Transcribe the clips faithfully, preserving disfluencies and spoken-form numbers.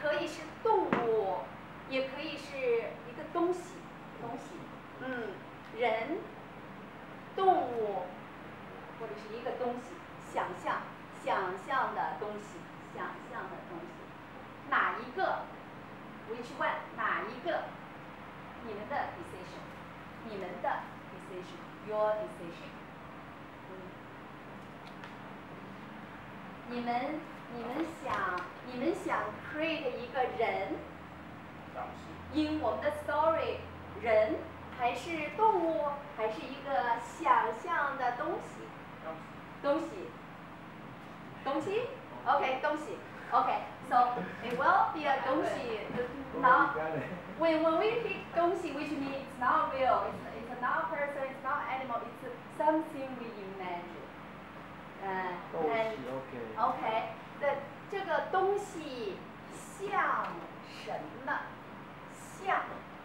可以是动物，也可以是一个东西，东西，嗯，人、动物，或者是一个东西，想象、想象的东西，想象的东西，哪一个 ？Which one？ 哪一个？你们的 decision， 你们的 decision，your decision。你们你们想你们想 create 一个人 in 我们的 story， 人还是动物，还是一个想象的东西？东西，东西 ？OK， 东西。OK，so it will be a 东西。Now when when we pick 东西 which means it's not real, it's it's not person, it's not animal, it's something we imagine. 嗯 and OK 的这个东西像什么？像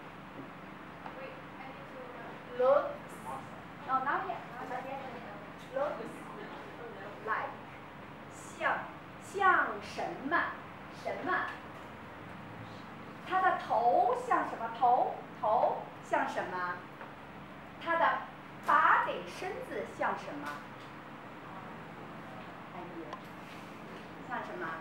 looks no not yet not yet looks like 像像什么什么？它的头像什么？头头像什么？它的 body 身子像什么？像什么？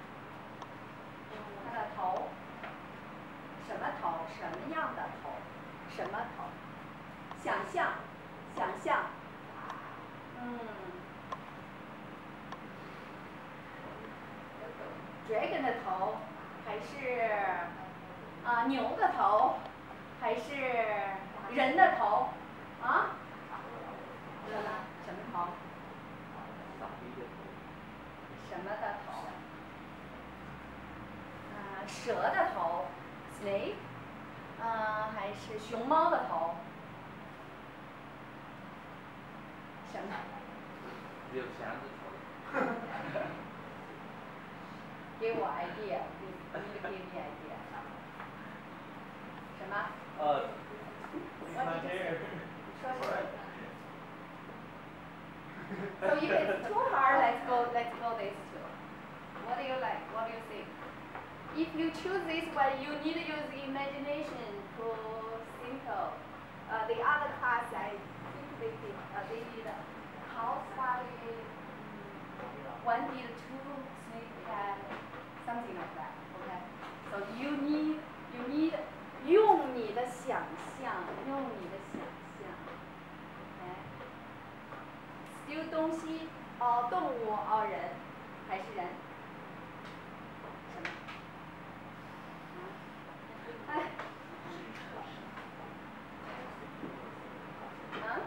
它的头，什么头？什么样的头？什么头？想象，想象，嗯 ，dragon 的头，还是啊、呃、牛的头，还是人的头？啊？什么？什么头？什么的头？啊、呃，蛇的头 ，snake， 啊、呃，还是熊猫的头？什么？ 有强子头。 给我 idea， 你你给你 idea。什么？ 呃。 我你说什么？ So if it's too hard, let's go, let's go this two. What do you like? What do you think? If you choose this one, you need to use imagination to think of. Uh, the other class, I think they did, uh, they did house body, one did two, snake head, something like that. Okay. So you need, you need 用你的想象，用你的想象。Okay.丢东西，哦，动物，哦，人，还是人？什么？哎，啊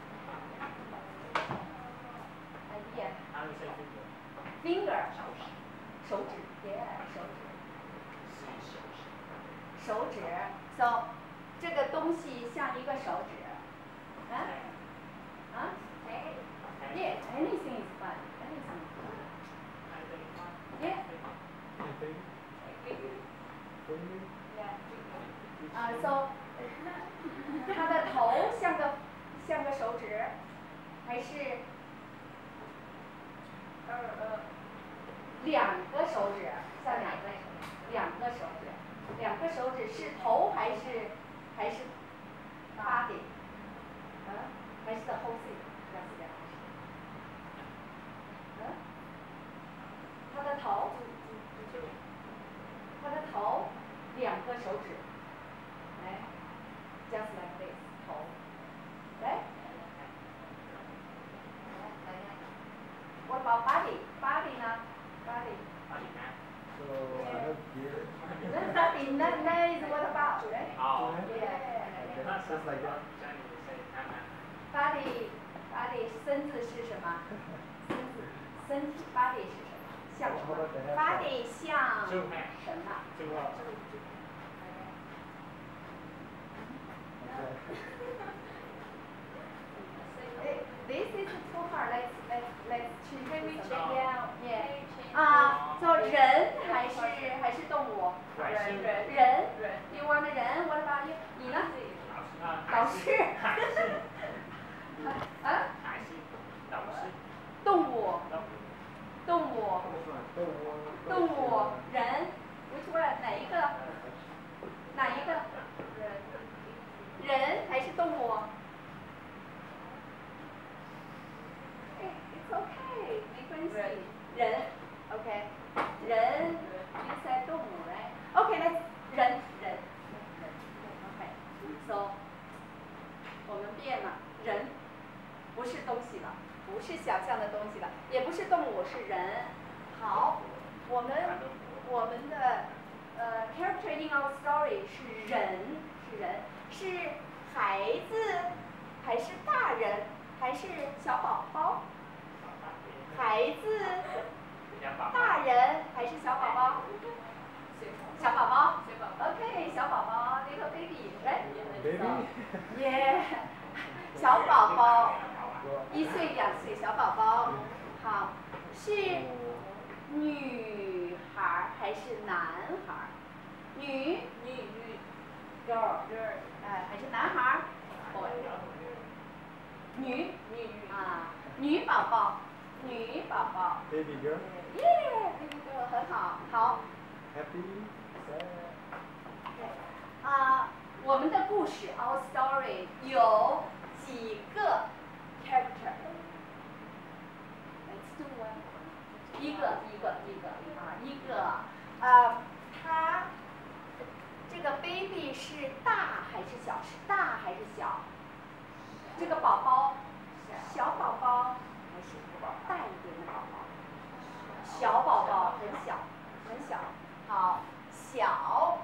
？idea。finger。手指 ，yeah， 手指。手指 ，so 这个东西像一个手指，啊？啊？哎。Yeah, anything is fun. Anything is fun. Yeah. Yeah. 啊 ，so 它的头像个像个手指，还是呃呃两个手指像两个两个手指，两个手指是头还是还是 body？ 啊，还是 the whole thing？ 他的头，他的头，两个手指，哎 ，just like this， 头，对 ？What about body？ body 呢 ？body。 So I have here. Body, that that is what about, right? Oh. Yeah. Just like that. Body, body 身子是什么？身子，身体 body 是什么？像什么 ？Body 像什么？This is too hard. Let's let's let's choose. Can we check down? Yeah. 啊，做人还是还是动物？人人人。You want 人 ？What about you？ 你呢？老师。啊？动物。动物。动物。人 ？Which one？ 呃 character in our story 是人，是人，是孩子还是大人还是小宝宝？孩子、大人还是小宝宝？小宝宝 ，OK， 小宝宝 ，little baby，right？ 耶，小宝宝，一岁两岁小宝宝，好，是女孩还是男孩？女女女 ，girl girl， 哎，还是男孩 ？boy， 女女啊，女宝宝，女宝宝。 Baby girl。 耶 ，baby girl 很好，好。 Happy。 啊，我们的故事 ，our story 有几个 character？ Let's do one。一个，一个，一个啊，一个啊，他这个 baby 是大还是小？是大还是小？这个宝宝，小宝宝还是大一点的宝宝？小宝宝很小，很小。好，小。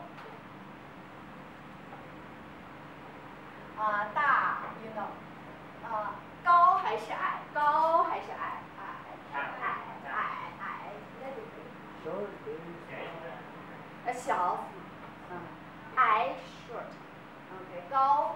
啊，大 ，you know， 啊，高还是矮？高还是矮？矮，矮，矮，矮，那就可以。呃，小，嗯，矮 ，short，OK， 高，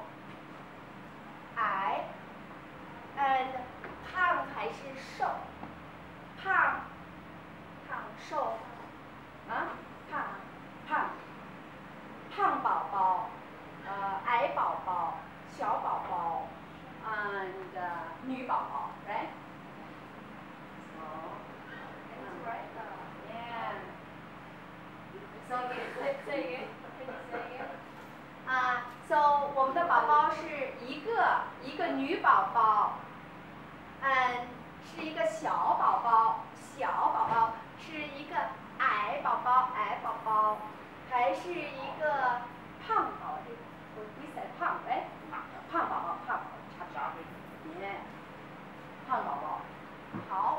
矮 ，and 胖还是瘦？胖，胖，瘦，啊，胖，胖，胖宝宝，呃，矮宝宝。小宝宝 and uh, 女宝宝 ，right? So, that's right. Yeah. So again, say again. Can you say again? 啊、uh, ，so 我们的宝宝是一个一个女宝宝，嗯，是一个小宝宝，小宝宝是一个矮宝宝，矮宝宝，还是一个胖宝宝？我比赛胖，哎。胖宝宝，胖宝宝，差不多。耶，胖宝宝，好。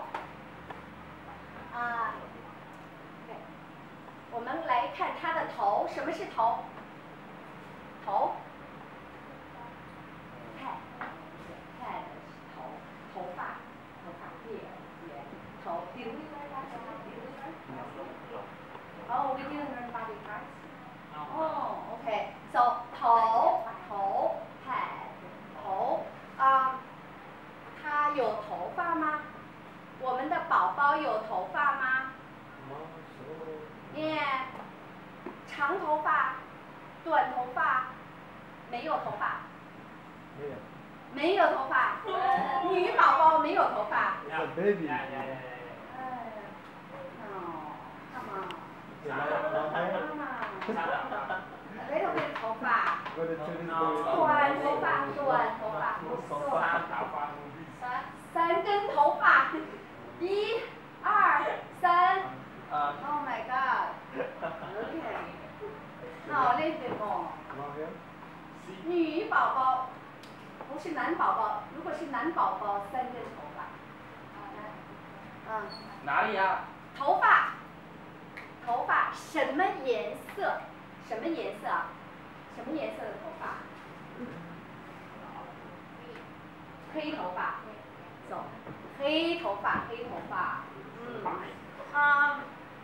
啊 ，OK， 我们来看他的头，什么是头？头 ，head， head 是头，头发，头发 hair， yeah， 头。Did we learn that? Did we learn? Oh, we didn't learn body parts. Oh, okay. So 头，头 ，head。头啊，他有头发吗？我们的宝宝有头发吗？耶，长头发，短头发，没有头发。 没有。 没有头发。女宝宝没有头发。 Baby。 哎，哦 ，come on。 妈妈。 没有没头发。短头发，短头发。三三根头发，一、二、三。Oh my god. OK. 好，那对不？女宝宝不是男宝宝，如果是男宝宝，三根头发。嗯。 哪里呀？ 头发，头发什么颜色？什么颜色？什么颜色的头发？黑头发，走，黑头发，黑头发，嗯，啊，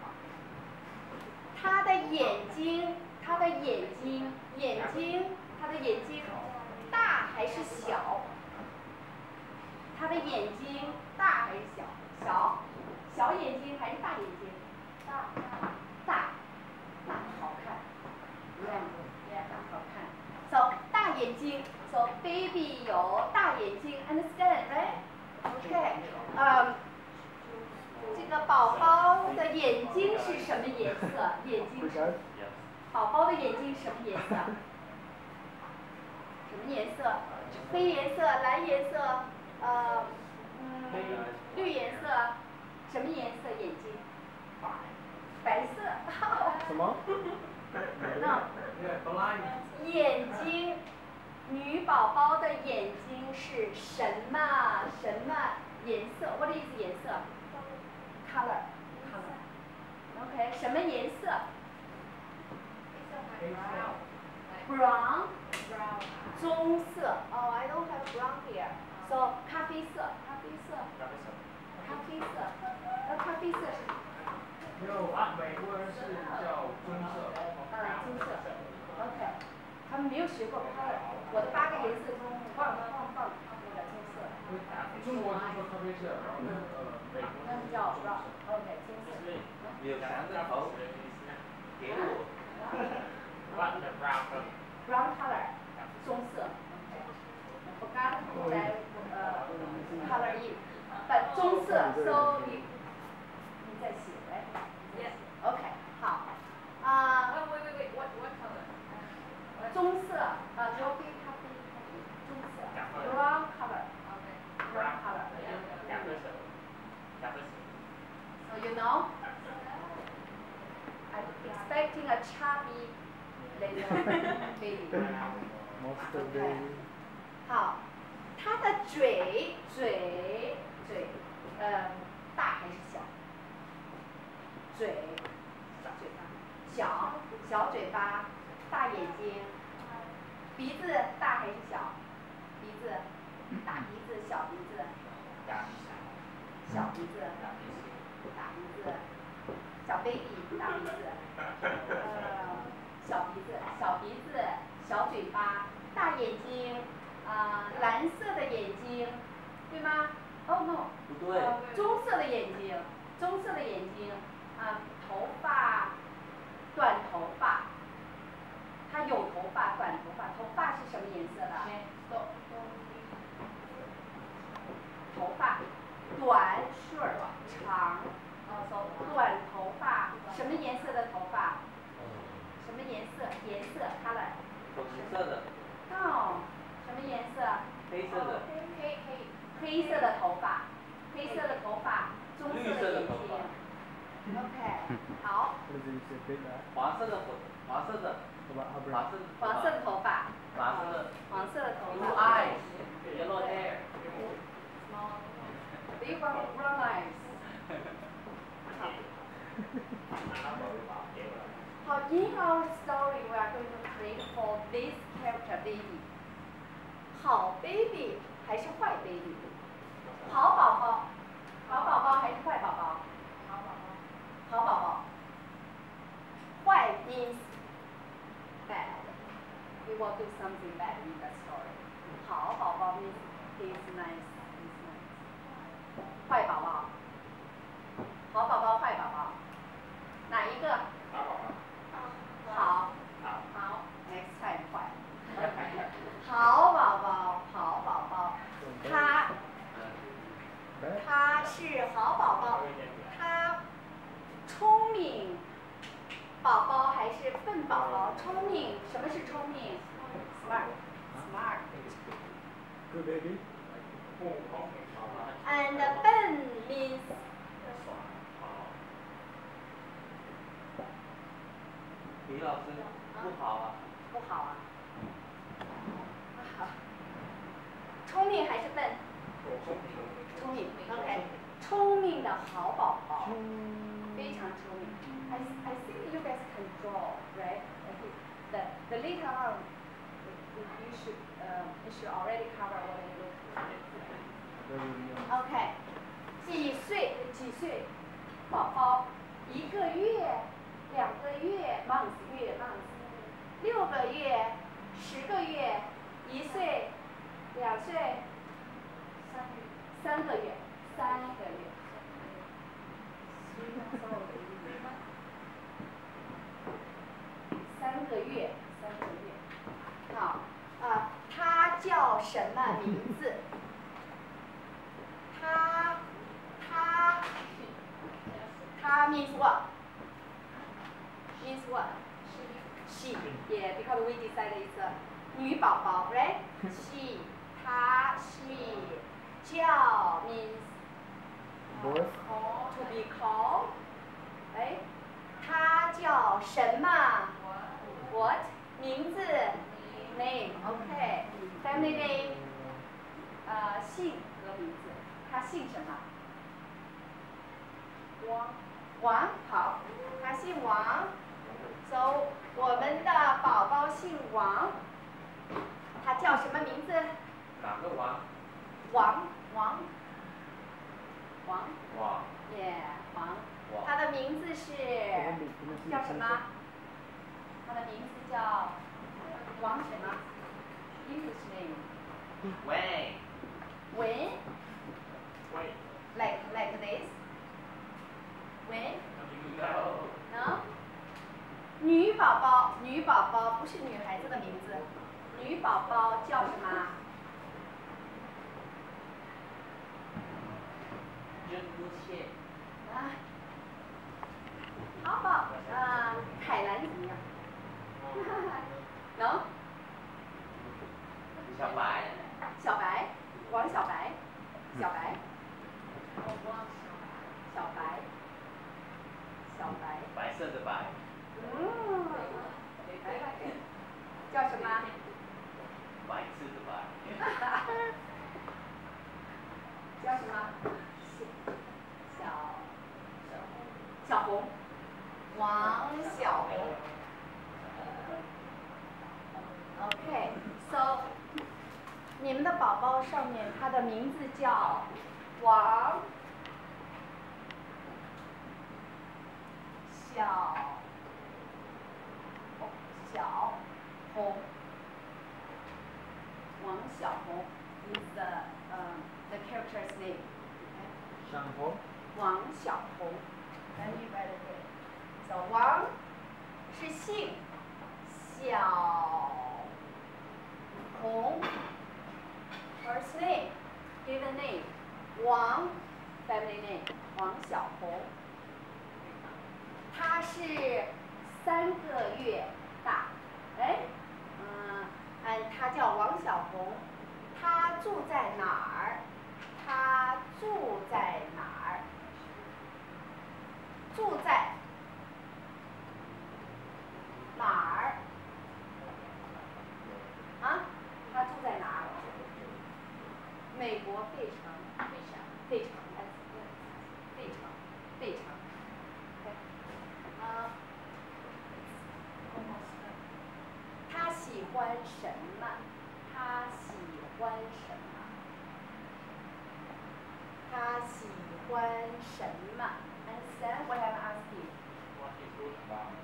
他的眼睛，他的眼睛，眼睛，他的眼睛大还是小？他的眼睛大还是小？小，小眼睛还是大眼睛？大，大，大好看。Yeah, 大好看。So 大眼睛 ，So baby 有大眼睛 ，understand, right? OK. 嗯，这个宝宝的眼睛是什么颜色？眼睛是。宝宝的眼睛什么颜色？什么颜色？黑颜色、蓝颜色，呃，嗯，绿颜色，什么颜色眼睛？白色。 什么？ No. 眼睛，女宝宝的眼睛是什么什么颜色 ？What is 颜色 ？Color, color. OK， 什么颜色？ brown brown 棕色。Oh, I don't have brown here. So 咖啡色，咖啡色，咖啡色，呃，咖啡色是。 没有，美国人是叫棕色。 嗯，棕色。OK， 他们没有学过 color。我的八个颜色中，忘了忘忘那个棕色。 中国是说咖啡色，然后呃，美国那是叫 brown。OK， 棕色。 有强的头，给我。 brown color， 棕色。我刚刚在呃 color in， but 棕色 so 你你在写哎 Yes. OK 好啊 Wait, wait, wait, wait. What, what color? 棕色啊咖啡咖啡咖啡棕色 brown color Okay. brown color Yeah. so you know I'm expecting a chubby little baby Monster OK baby. 好，它的嘴嘴嘴，呃，大还是小？嘴，嘴巴，小小嘴巴，大眼睛，鼻子大还是小？鼻子，大鼻子，小鼻子，小鼻子，大鼻子，小 baby 大鼻子，呃，小鼻子，小鼻子，小嘴巴，大眼睛。啊、呃，蓝色的眼睛，对吗 ？Oh no， 不对、 呃。棕色的眼睛，棕色的眼睛，啊、呃，头发，短头发，它有头发，短头发，头发是什么颜色的？头发，短 short 长，呃，短头发，什么颜色的头发？什么颜色？颜色 color。 粉色的。 哦。什么颜色？ 黑色的。 黑黑黑色的头发，黑色的头发，棕色的眼睛。OK， 好。 黄色的粉，黄色的。黄色的。 黄色的头发。 黄色的。 黄色的头发。 Blue eyes, yellow hair. Big brown eyes. 好。好 ，in our story we are going to create for this character baby. 好 baby 还是坏 baby？ 好宝宝，好宝宝还是坏宝宝？好宝宝。好宝宝。坏 means bad. We will do something bad in the story. 好宝宝 means he's nice, he's nice. 坏宝宝。好宝宝，坏宝宝。哪一个？好宝宝。好。好。Next time 坏。OK。好宝宝，好宝宝，他，他是好宝宝，他聪明宝宝还是笨宝宝？聪明，什么是聪明 ？Smart，smart。 Good baby. And 笨 means 李老师不好啊。 不好啊。聪明还是笨？聪明 ，OK， 聪明的好宝宝，非常聪明。I I think you guys can draw, right? The the later on, you should uh you should already cover what you look. OK， 几岁？几岁？宝宝一个月、两个月 ，month 月 month， 六个月、十个月、一岁。两岁，三个月，三个月，三个月，三个月。好，啊，他叫什么名字？他，他，他 means what? Means what? She, yeah, because we decided it's a 女宝宝 ，right? She. 他 she 叫 means Boy. to be called， 哎，他叫什么 ？What 名字 ？Name，OK， family name， 呃，姓和名字，他姓什么？王，王，好，他姓王。So 我们的宝宝姓。 姓王，他叫什么名字？ 哪个王？ 王王王。 王。 耶，王。 王。 他的名字是叫什么？他的名字叫王什么 ？English name。 喂。 喂。 喂。 Like like this。喂。No。女宝宝，女宝宝不是女孩子的名字，女宝宝叫什么？ 真不切。 啊。好宝，啊，海兰怎么样？能？ 小白。 小白，王小白，小白。小白。小白。 白色的白。 嗯。叫什么？ 白色的白。 叫什么？小小红。王小红。OK， so 你们的宝宝上面他的名字叫王小小红。王小红 is the um the character's name。 小红。 王小红。Let me write it here. So 王是姓，小红 first name given name 王 family name 王小红。他是三个月大，哎，嗯，嗯，他叫王小红。他住在哪儿？他住在哪儿？住在哪儿？啊？他住在哪儿？美国费城，费城，费城，费城，费城。啊，他喜欢什么？他喜欢什么？他喜欢什么 ？Understand what I'm asking? What is good about?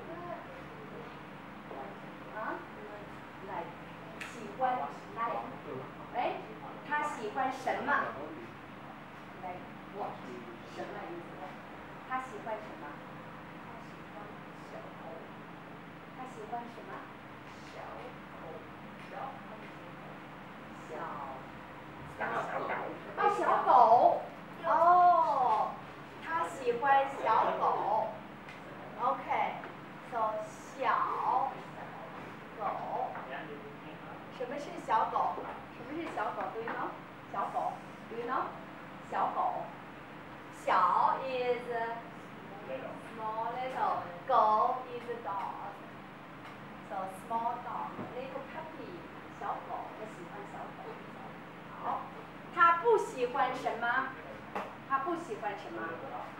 啊 ？Like 喜欢 like 哎，他喜欢什么 ？Like what？ 什么意思？他喜欢什么？小狗。他喜欢什么？小狗。小。小狗。哦，小狗。哦，他喜欢小狗。OK，so 小狗。什么是小狗？什么是小狗 ？Do you know？ 小狗 ，Do you know？ 小狗。小 is small little， 狗 is a dog。So small dog, little puppy， 小狗，我喜欢小狗。好，他不喜欢什么？他不喜欢什么？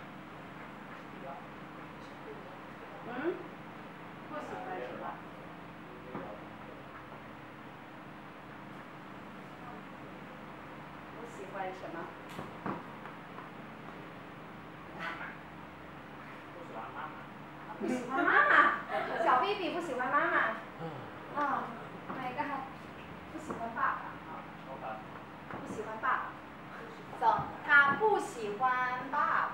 嗯？不喜欢什么？不喜欢什么？不喜欢妈妈。小 baby 不喜欢妈妈。啊，哪个？不喜欢爸爸啊。不喜欢爸爸。So 他不喜欢爸